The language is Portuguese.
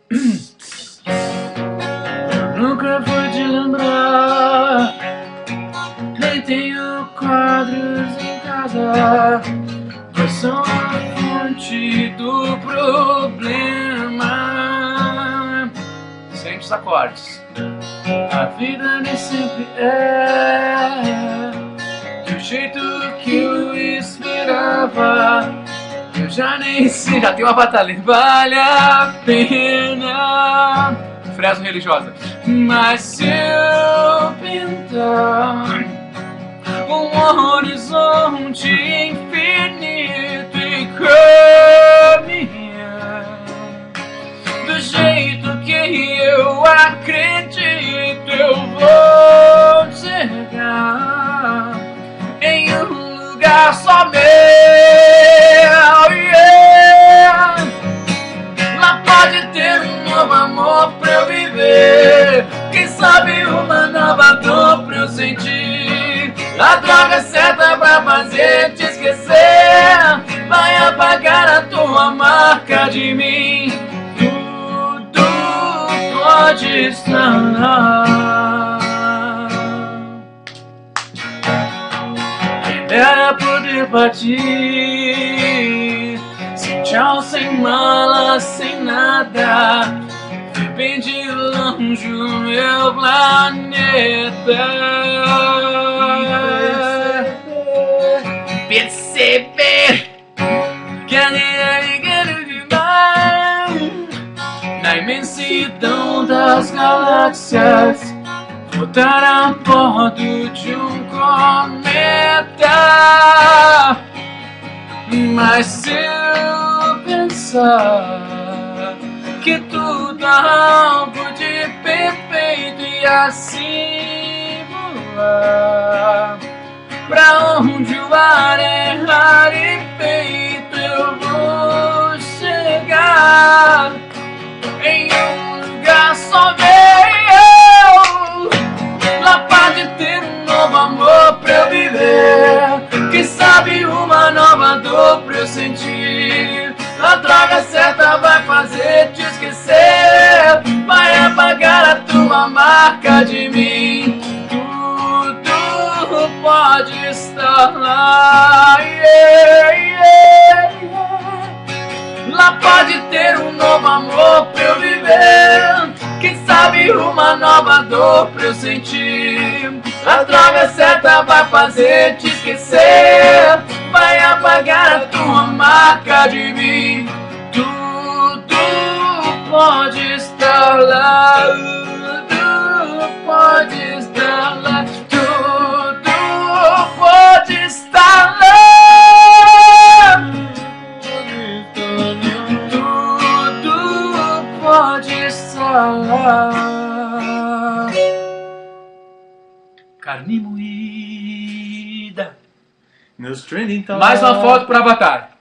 Nunca vou te lembrar, nem tenho quadros em casa, pois são a fonte do problema. Sempre os acordes. A vida nem sempre é do jeito que eu esperava. Eu já nem sei, já tem uma batalha. Vale a pena. Fresno religiosa. Mas se eu pintar um horizonte infinito e caminhar do jeito que eu acredito, eu vou chegar em um lugar só meu. Yeah. Lá pode ter um novo amor pra eu viver, quem sabe uma nova dor pra eu sentir. A droga certa pra fazer te esquecer vai apagar a tua marca de mim. Tudo pode estar. Quem dera poder partir sem tchau, sem mala, sem nada, ver bem de longe o meu planeta. Perceber que a na imensidão das galáxias, voltar a bordo de um cometa. Mas se eu pensar que tudo há algo de perfeito e assim voar pra onde o ar é rarefeito, eu vou chegar em um lugar só meu. Lá pode ter um novo amor pra eu viver, quem sabe uma nova dor pra eu sentir. A droga certa vai fazer te esquecer, vai apagar a tua marca de mim. Tudo pode estar lá. Yeah, yeah, yeah. Lá pode ter um novo amor pra eu viver, quem sabe uma nova dor pra eu sentir. A droga certa vai fazer te esquecer, vai apagar a tua marca de mim. Tudo pode estar lá. Tudo pode estar lá. Tudo pode estar lá. Tudo pode estar lá. Carne moída. Meus trending tá Mais uma foto pro Avatar.